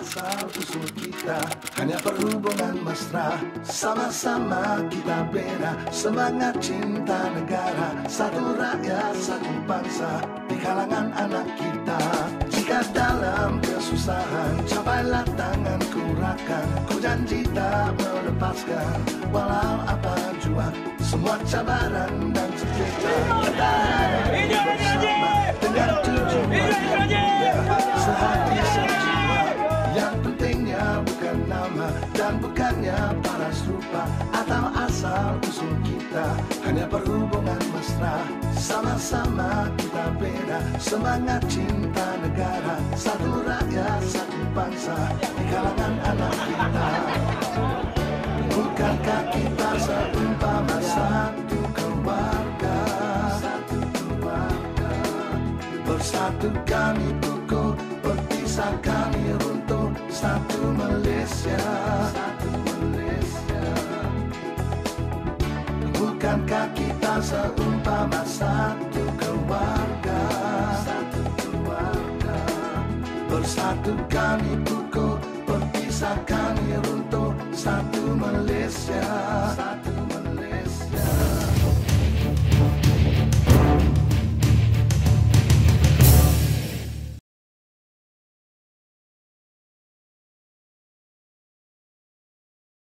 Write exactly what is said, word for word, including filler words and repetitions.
asal usul kita hanya perhubungan mesra. Sama-sama kita beda, semangat cinta negara, satu rakyat, satu bangsa di kalangan anak kita. Jika dalam kesusahan, capailah tangan kurakan, ku janji tak melepaskan, walau apa jua semua cabaran dan cekita. Kita hidup bersama dengan tujuan yang mulia, sehati sejiwa. Yang pentingnya bukan nama dan bukannya paras rupa atau asal usul kita, hanya perhubungan mesra. Sama-sama kita beda, semangat cinta negara, satu rakyat, satu bangsa di kalangan anak kita. Bukankah kita seumpama satu keluarga, satu keluarga. Bersatu kami kukuh, berpisah kami runtuh, satu Malaysia, satu Malaysia. Bukankah kita seumpama satu keluarga, satu keluarga. Bersatu kami kukuh, berpisah kami runtuh, satu Malaysia.